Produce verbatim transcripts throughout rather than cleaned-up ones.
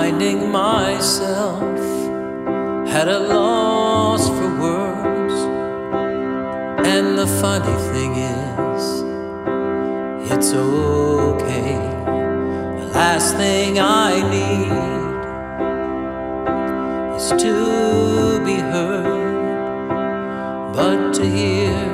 finding myself at a loss for words. And the funny thing is, it's okay. The last thing I need is to be heard, but to hear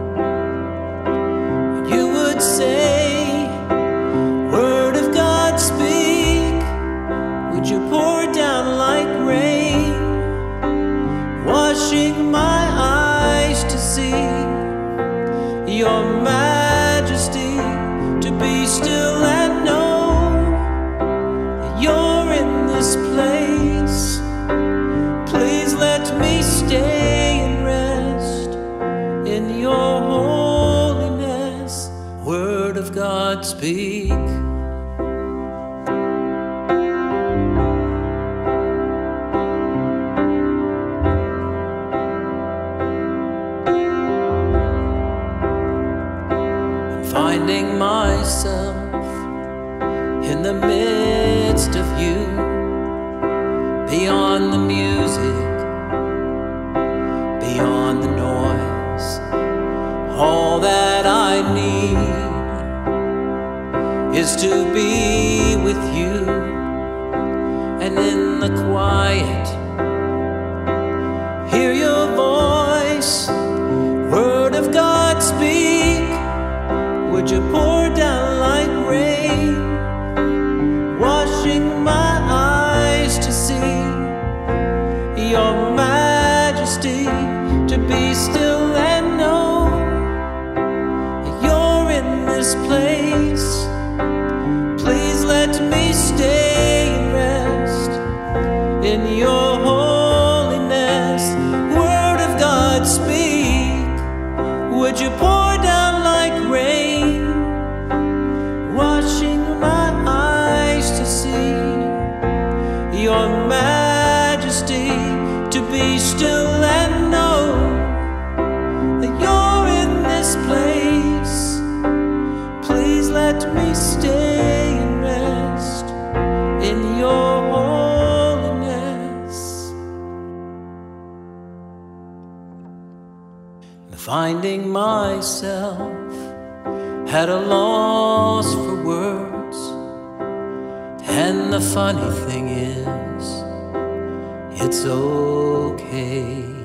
what you would say. Word of God, speak. Would you pour down like rain, washing my eyes to see your majesty, to be still and know that you're in this place. Please let me stay and rest in your holiness. Word of God, speak. Finding myself in the midst of you, beyond the music, beyond the noise. All that I need is to be with you, and in the quiet hear your voice. Word of God, speak. Would you pour down like rain, washing my eyes to see your majesty, to be still and know that you're in this place. Please let me stay and rest in your holiness. Word of God, speak. Would you pour down like rain, washing my eyes to see your majesty, to be still and know that you're in this place. Please let me stay and rest in your holiness. Finding myself at a loss for words. And the funny thing is, it's okay.